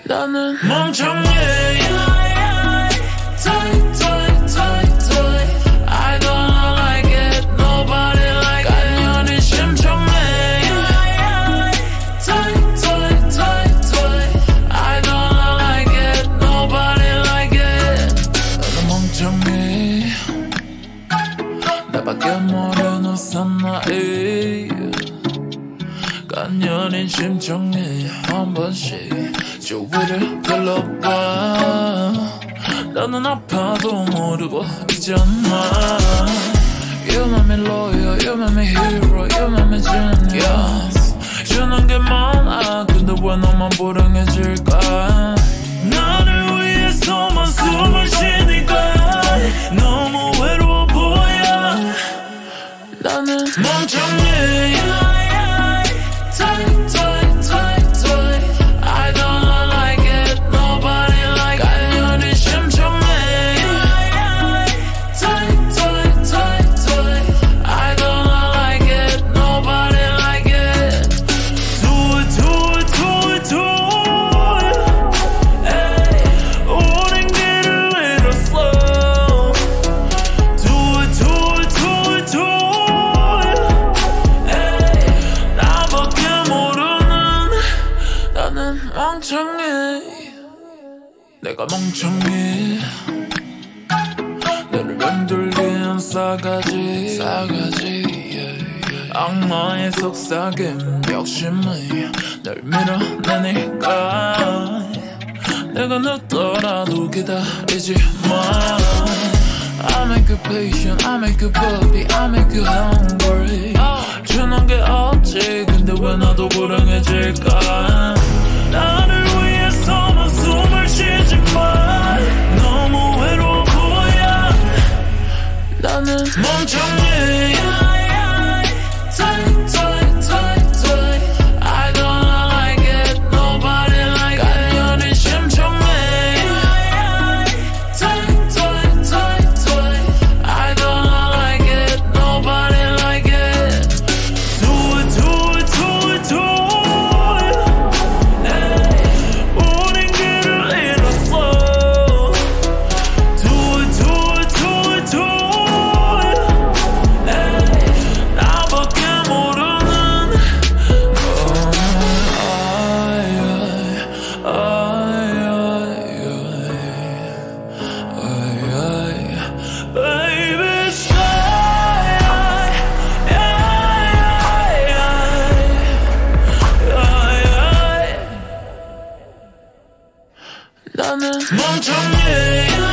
나는 멍청해. TWIT, TWIT, TWIT, TWIT. I don't like it, nobody like it. 간연히 심청해. TWIT, TWIT, TWIT, TWIT. I don't like it, nobody like it. 나는 멍청해. 나밖에 모르는 사나이. 간연히 심청해. 한 번씩 주위를 둘러봐. 나는 아파도 모르고 있잖아. You make me loyal, you make me hero, you make me genius. 주는 게 많아, 근데 왜 너만 불행해질까? 나를 위해서만 숨을 쉬니까 너무 외로워 보여. 나는 멍청해. TWIT, TWIT, TWIT, TWIT. I don't like it, nobody like it. 간연히 심청해. TWIT, TWIT, TWIT, TWIT. I don't like it, nobody like it. Do it, do it, do it, do it. Ay, 오랜 길을 잃었어. Do it, do it, do it, do it. Ay, 나밖에 모르는 나는 멍청해. 내가 멍청해. 너를 맴돌리는 싸가지 악마의 속삭임 욕심이 널 밀어내니까 내가 늦더라도 기다리지 마. I make you patient, I make you puppy, I make you hungry. 주는 게 없지, 근데 왜 나도 불행해질까? 나를 위해서만 숨을 쉬지 마. 너무 외로워 보여. 나는 멍청해. TWIT, TWIT, TWIT, TWIT. I don't like it, nobody like it. 간연히 심청해. TWIT, TWIT, TWIT, TWIT. I don't like it, nobody like it. Do it, do it, do it, do it. Ay, 오랜 길을 잃었어. Do it, do it, do it, do it. Ay, 나밖에 모르는 Baby, stay. 나는 멍청해.